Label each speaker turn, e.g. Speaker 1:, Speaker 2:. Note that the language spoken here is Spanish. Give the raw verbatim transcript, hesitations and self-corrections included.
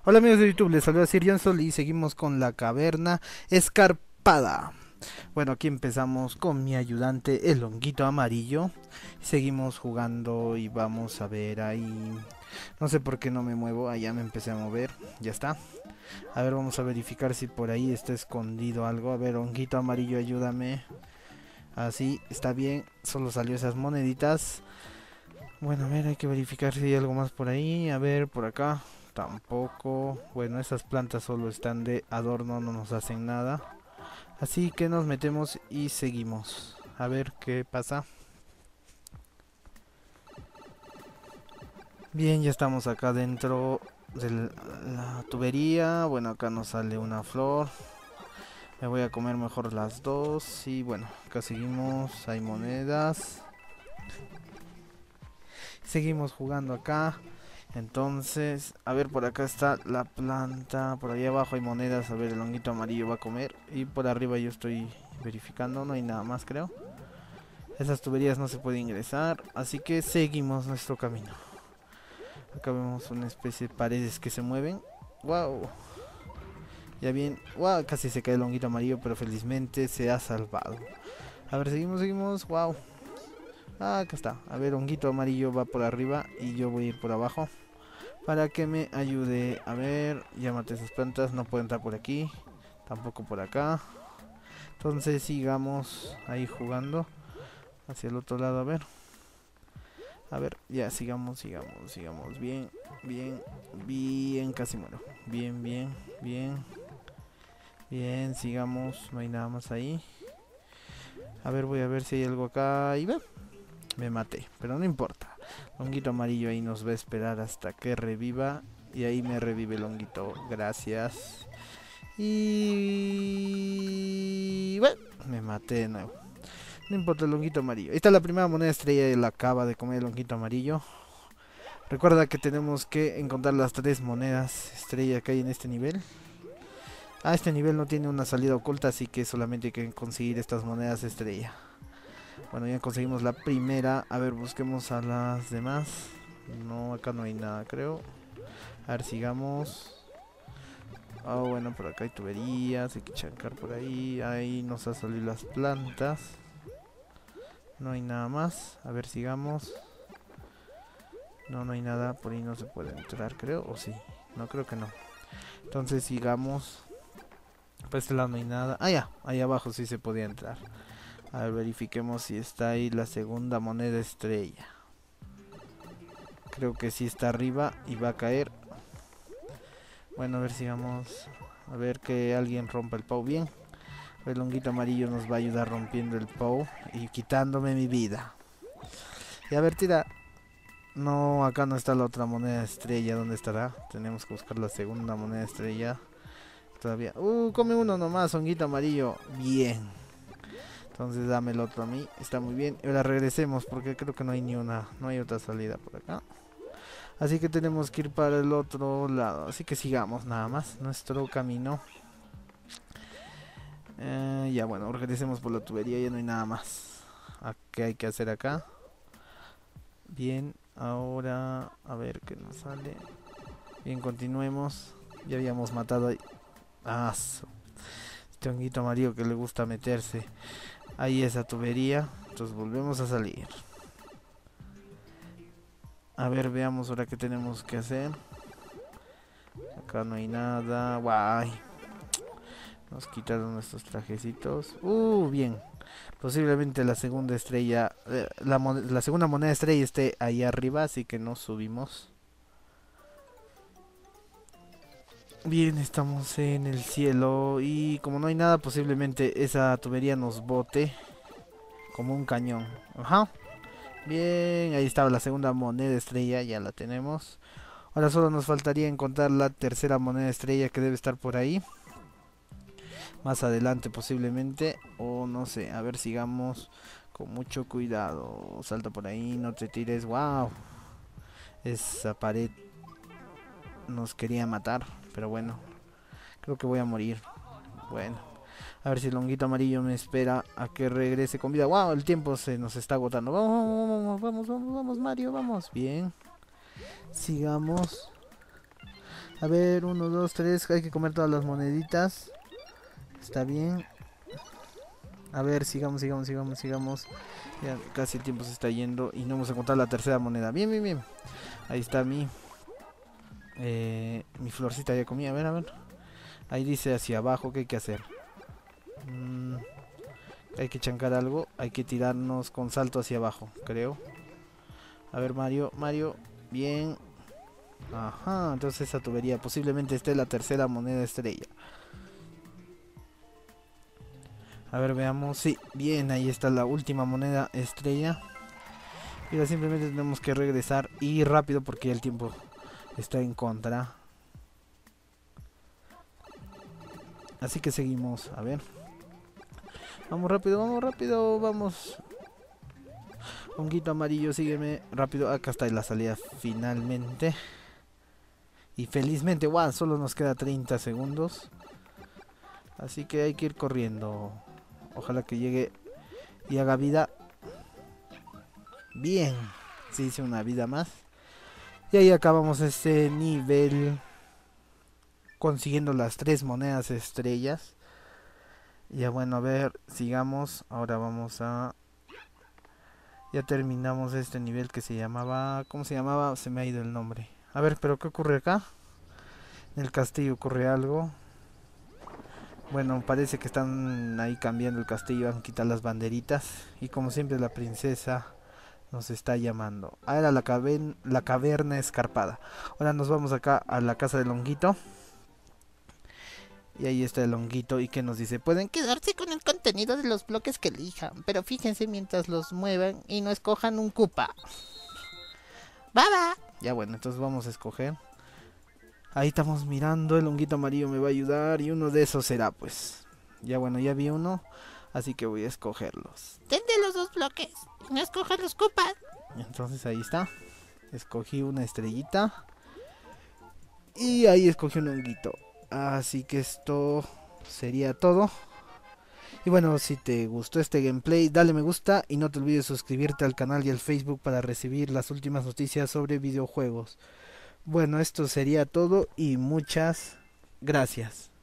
Speaker 1: Hola amigos de YouTube, les saluda Sir Jansol y seguimos con la caverna escarpada. Bueno, aquí empezamos con mi ayudante, el honguito amarillo. Seguimos jugando y vamos a ver ahí. No sé por qué no me muevo, allá me empecé a mover, ya está. A ver, vamos a verificar si por ahí está escondido algo. A ver, honguito amarillo, ayúdame. Así, está bien, solo salió esas moneditas. Bueno, a ver, hay que verificar si hay algo más por ahí. A ver, por acá. Tampoco. Bueno, esas plantas solo están de adorno, no nos hacen nada. Así que nos metemos y seguimos. A ver qué pasa. Bien, ya estamos acá dentro de la tubería. Bueno, acá nos sale una flor. Me voy a comer mejor las dos. Y bueno, acá seguimos. Hay monedas. Seguimos jugando acá. Entonces, a ver, por acá está la planta. Por ahí abajo hay monedas. A ver, el honguito amarillo va a comer. Y por arriba yo estoy verificando. No hay nada más, creo. Esas tuberías no se puede ingresar. Así que seguimos nuestro camino. Acá vemos una especie de paredes que se mueven. ¡Wow! Ya bien. ¡Wow! Casi se cae el honguito amarillo, pero felizmente se ha salvado. A ver, seguimos, seguimos. ¡Wow! Ah, acá está. A ver, honguito amarillo va por arriba y yo voy a ir por abajo. Para que me ayude. A ver, ya maté esas plantas. No puedo entrar por aquí. Tampoco por acá. Entonces sigamos ahí jugando. Hacia el otro lado, a ver. A ver, ya, sigamos, sigamos, sigamos. Bien, bien, bien. Casi muero. Bien, bien, bien. Bien, sigamos. No hay nada más ahí. A ver, voy a ver si hay algo acá. Y ve. Me maté, pero no importa. Honguito amarillo ahí nos va a esperar hasta que reviva. Y ahí me revive el honguito. Gracias. Y... bueno, me maté de nuevo. No importa el honguito amarillo. Esta es la primera moneda estrella y la acaba de comer el honguito amarillo. Recuerda que tenemos que encontrar las tres monedas estrella que hay en este nivel. Ah, este nivel no tiene una salida oculta, así que solamente hay que conseguir estas monedas estrella. Bueno, ya conseguimos la primera. A ver, busquemos a las demás. No, acá no hay nada, creo. A ver, sigamos. Ah, oh, bueno, por acá hay tuberías. Hay que chancar por ahí. Ahí nos ha salido las plantas. No hay nada más. A ver, sigamos. No, no hay nada. Por ahí no se puede entrar, creo. O sí. No, creo que no. Entonces sigamos. Por este lado no hay nada. Ah, ya. Ahí abajo sí se podía entrar. A ver, verifiquemos si está ahí la segunda moneda estrella. Creo que sí está arriba y va a caer. Bueno, a ver si vamos. A ver que alguien rompa el P O W bien. El honguito amarillo nos va a ayudar rompiendo el P O W y quitándome mi vida. Y a ver, tira. No, acá no está la otra moneda estrella. ¿Dónde estará? Tenemos que buscar la segunda moneda estrella. Todavía. Uh, come uno nomás, honguito amarillo. Bien. Entonces dame el otro a mí. Está muy bien. Y ahora regresemos porque creo que no hay ni una. No hay otra salida por acá. Así que tenemos que ir para el otro lado. Así que sigamos nada más nuestro camino. Eh, ya bueno, regresemos por la tubería. Ya no hay nada más. ¿Qué hay que hacer acá? Bien, ahora a ver qué nos sale. Bien, continuemos. Ya habíamos matado ahí. Ah, este honguito amarillo que le gusta meterse. Ahí esa tubería. Entonces volvemos a salir. A ver, veamos ahora qué tenemos que hacer. Acá no hay nada. Guay. Nos quitaron nuestros trajecitos. Uh, bien. Posiblemente la segunda estrella. Eh, la, la segunda moneda estrella esté ahí arriba. Así que nos subimos. Bien, estamos en el cielo. Y como no hay nada, posiblemente esa tubería nos bote como un cañón. Ajá. Bien, ahí estaba la segunda moneda estrella. Ya la tenemos. Ahora solo nos faltaría encontrar la tercera moneda estrella que debe estar por ahí. Más adelante posiblemente. O no sé, a ver, sigamos con mucho cuidado. Salta por ahí, no te tires. Wow. Esa pared nos quería matar. Pero bueno, creo que voy a morir. Bueno, a ver si el honguito amarillo me espera a que regrese con vida. Wow, el tiempo se nos está agotando. Vamos, vamos, vamos, vamos, vamos, Mario, vamos. Bien. Sigamos. A ver, uno, dos, tres. Hay que comer todas las moneditas. Está bien. A ver, sigamos, sigamos, sigamos, sigamos. Ya casi el tiempo se está yendo y no hemos encontrado la tercera moneda. Bien, bien, bien. Ahí está mi... Eh, mi florcita ya comí. A ver, a ver. Ahí dice hacia abajo. ¿Qué hay que hacer? Mm, hay que chancar algo. Hay que tirarnos con salto hacia abajo, creo. A ver, Mario, Mario. Bien. Ajá, entonces esa tubería posiblemente esté la tercera moneda estrella. A ver, veamos. Sí, bien, ahí está la última moneda estrella. Y ahora simplemente tenemos que regresar y rápido porque el tiempo está en contra. Así que seguimos, a ver. Vamos rápido, vamos rápido, vamos. Honguito amarillo, sígueme rápido. Acá está la salida finalmente. Y felizmente, wow, solo nos queda treinta segundos. Así que hay que ir corriendo. Ojalá que llegue y haga vida. Bien, se hizo una vida más. Y ahí acabamos este nivel consiguiendo las tres monedas estrellas. Ya bueno, a ver, sigamos. Ahora vamos a... Ya terminamos este nivel que se llamaba... ¿Cómo se llamaba? Se me ha ido el nombre. A ver, pero ¿qué ocurre acá? En el castillo ocurre algo. Bueno, parece que están ahí cambiando el castillo. Van a quitar las banderitas. Y como siempre la princesa nos está llamando. Ah, era la, caven la caverna escarpada. Ahora nos vamos acá a la casa del honguito. Y ahí está el honguito. ¿Y que nos dice? Pueden
Speaker 2: quedarse con el contenido de los bloques que elijan, pero fíjense mientras los muevan y no escojan un Koopa. ¡Baba!
Speaker 1: Ya bueno, entonces vamos a escoger. Ahí estamos mirando, el honguito amarillo me va a ayudar y uno de esos será pues. Ya bueno, ya vi uno, así que voy a escogerlos.
Speaker 2: Ten de los dos bloques, no escojas los Koopas.
Speaker 1: Entonces ahí está, escogí una estrellita. Y ahí escogí un honguito. Así que esto sería todo. Y bueno, si te gustó este gameplay, dale me gusta y no te olvides suscribirte al canal y al Facebook para recibir las últimas noticias sobre videojuegos. Bueno, esto sería todo y muchas gracias.